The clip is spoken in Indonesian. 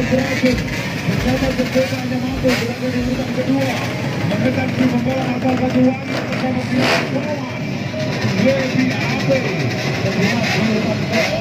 berhasil bersama jemputannya mampu berada di urutan kedua menekan si pembalap asal Banyuwangi bersama pihak lawan WPAP. Kemudian urutan